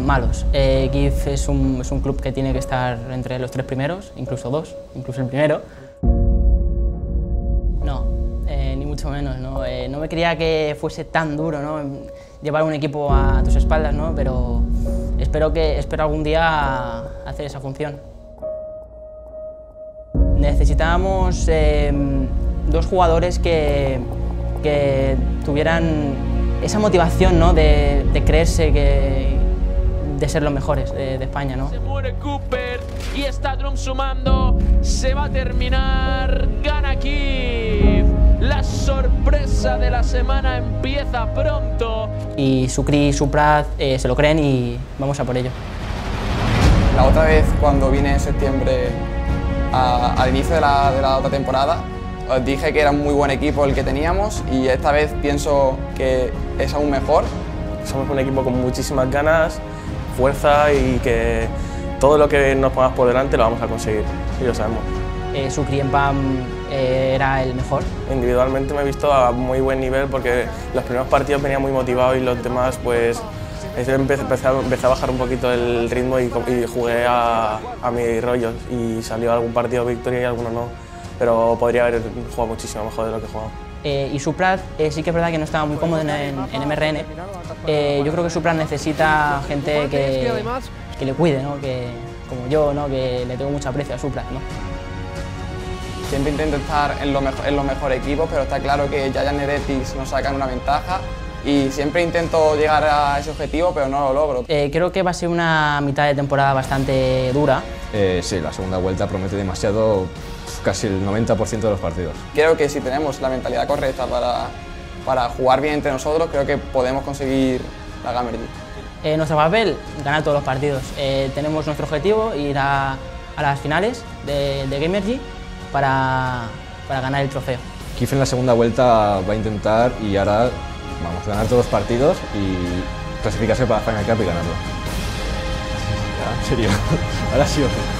malos. GIF es un club que tiene que estar entre los 3 primeros, incluso 2, incluso el primero. No, ni mucho menos, ¿no? No me creía que fuese tan duro, ¿no? Llevar un equipo a tus espaldas, ¿no? Pero espero algún día hacer esa función. Necesitábamos 2 jugadores que tuvieran esa motivación, ¿no? de creerse de ser los mejores de España, ¿no? Se muere Cooper y está Drum sumando. Se va a terminar. Gana Kiev. La sorpresa de la semana empieza pronto. Y Sucre y Suprat se lo creen y vamos a por ello. La otra vez, cuando vine en septiembre al inicio de la otra temporada, os dije que era un muy buen equipo el que teníamos y esta vez pienso que es aún mejor. Somos un equipo con muchísimas ganas, fuerza y que todo lo que nos pongamos por delante lo vamos a conseguir, y lo sabemos. Sucre y Empam era el mejor. Individualmente me he visto a muy buen nivel porque los primeros partidos venía muy motivado y los demás pues empecé a bajar un poquito el ritmo y jugué a mi rollo y salió algún partido victoria y alguno no, pero podría haber jugado muchísimo mejor de lo que he jugado. Y Suprat sí que es verdad que no estaba muy cómodo en MRN. Yo creo que Suprat necesita gente que le cuide, ¿no? Como yo, ¿no? Que le tengo mucho aprecio a Suprat, ¿no? Siempre intento estar en los mejores equipos, pero está claro que Giant Heretics nos sacan una ventaja y siempre intento llegar a ese objetivo, pero no lo logro. Creo que va a ser una mitad de temporada bastante dura. Sí, la segunda vuelta promete demasiado, casi el 90% de los partidos. Creo que si tenemos la mentalidad correcta para jugar bien entre nosotros, creo que podemos conseguir la Gamer League. Nuestro papel, ganar todos los partidos. Tenemos nuestro objetivo, ir a las finales de Gamergy para ganar el trofeo. Kiev en la segunda vuelta va a intentar y ahora vamos a ganar todos los partidos y clasificarse para Final Cup y ganarlo. ¿En serio? Ahora sí o no.